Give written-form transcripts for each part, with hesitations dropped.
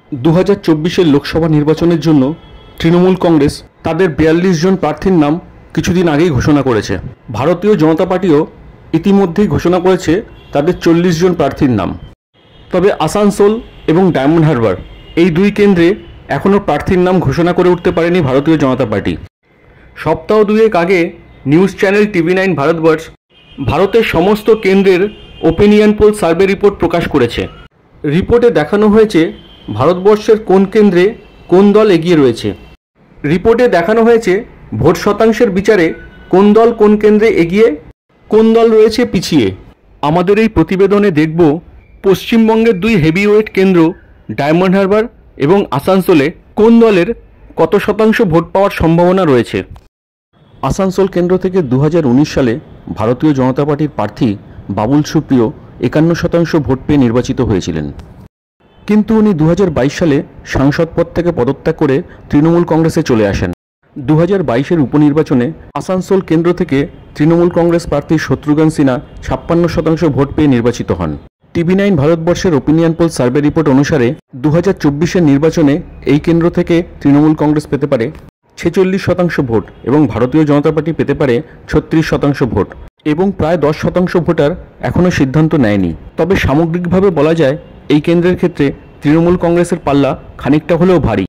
2024-এর লোকসভা নির্বাচনের জন্য তৃণমূল কংগ্রেস তাদের 42 জন প্রার্থীর নাম কিছুদিন আগেই ঘোষণা করেছে। ভারতীয় জনতা পার্টিও ইতিমধ্যেই ঘোষণা করেছে তাদের 40 জন প্রার্থীর নাম। তবে আসানসোল এবং ডায়মন্ড হারবার এই দুই কেন্দ্রে এখনও প্রার্থীর নাম ঘোষণা করে উঠতে পারেনি ভারতীয় জনতা পার্টি। সপ্তাহ দুয়েক আগে নিউজ চ্যানেল TV9 ভারতবর্ষ ভারতের সমস্ত কেন্দ্রের ওপিনিয়ন পোল সার্ভে রিপোর্ট প্রকাশ করেছে। রিপোর্টে দেখানো হয়েছে ভারতবর্ষের কোন কেন্দ্রে কোন দল এগিয়ে রয়েছে। রিপোর্টে দেখানো হয়েছে ভোট শতাংশের বিচারে কোন দল কোন কেন্দ্রে এগিয়ে, কোন দল রয়েছে পিছিয়ে। আমাদের এই প্রতিবেদনে দেখব পশ্চিমবঙ্গের দুই হেভিওয়েট কেন্দ্র ডায়মন্ড হারবার এবং আসানসোলে কোন দলের কত শতাংশ ভোট পাওয়ার সম্ভাবনা রয়েছে। আসানসোল কেন্দ্র থেকে 2019 সালে ভারতীয় জনতা পার্টির প্রার্থী বাবুল সুপ্রিয় 51% ভোট পেয়ে নির্বাচিত হয়েছিলেন, কিন্তু উনি 2022 সালে সাংসদ পদ থেকে পদত্যাগ করে তৃণমূল কংগ্রেসে চলে আসেন। 2022-এর উপনির্বাচনে আসানসোল কেন্দ্র থেকে তৃণমূল কংগ্রেস প্রার্থী শত্রুঘ্ন সিনহা 56% ভোট পেয়ে নির্বাচিত হন। TV9 ভারতবর্ষের ওপিনিয়ন পোল সার্ভে রিপোর্ট অনুসারে 2024-এর নির্বাচনে এই কেন্দ্র থেকে তৃণমূল কংগ্রেস পেতে পারে 46% ভোট এবং ভারতীয় জনতা পার্টি পেতে পারে 36% ভোট, এবং প্রায় 10% ভোটার এখনও সিদ্ধান্ত নেয়নি। তবে সামগ্রিকভাবে বলা যায় এই কেন্দ্রের ক্ষেত্রে তৃণমূল কংগ্রেসের পাল্লা খানিকটা হলেও ভারী।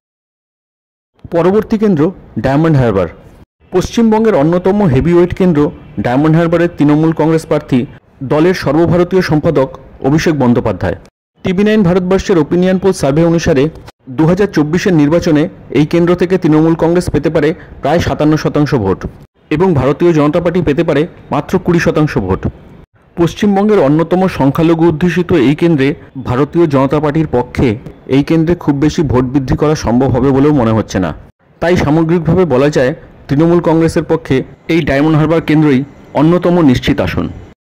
পরবর্তী কেন্দ্র ডায়মন্ড হারবার। পশ্চিমবঙ্গের অন্যতম হেভিওয়েট কেন্দ্র ডায়মন্ড হারবারের তৃণমূল কংগ্রেস প্রার্থী দলের সর্বভারতীয় সম্পাদক অভিষেক বন্দ্যোপাধ্যায়। TV9 ভারতবর্ষের ওপিনিয়ন পোল সার্ভে অনুসারে 2024-এর নির্বাচনে এই কেন্দ্র থেকে তৃণমূল কংগ্রেস পেতে পারে প্রায় 57% ভোট এবং ভারতীয় জনতা পার্টি পেতে পারে মাত্র 20% ভোট। পশ্চিমবঙ্গের অন্যতম সংখ্যালঘু অধ্যুষিত এই কেন্দ্রে ভারতীয় জনতা পার্টির পক্ষে এই কেন্দ্রে খুব বেশি ভোট বৃদ্ধি করা সম্ভব হবে বলেও মনে হচ্ছে না। তাই সামগ্রিকভাবে বলা যায় তৃণমূল কংগ্রেসের পক্ষে এই ডায়মন্ড হারবার কেন্দ্রই অন্যতম নিশ্চিত আসন।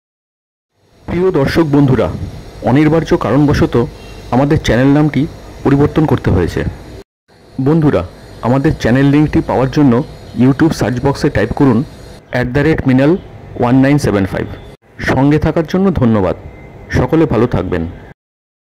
প্রিয় দর্শক বন্ধুরা, অনিবার্য কারণবশত আমাদের চ্যানেল নামটি পরিবর্তন করতে হয়েছে। বন্ধুরা, আমাদের চ্যানেল লিঙ্কটি পাওয়ার জন্য ইউটিউব সার্চ বক্সে টাইপ করুন @minal1975। সঙ্গে থাকার জন্য ধন্যবাদ। সকলে ভালো থাকবেন।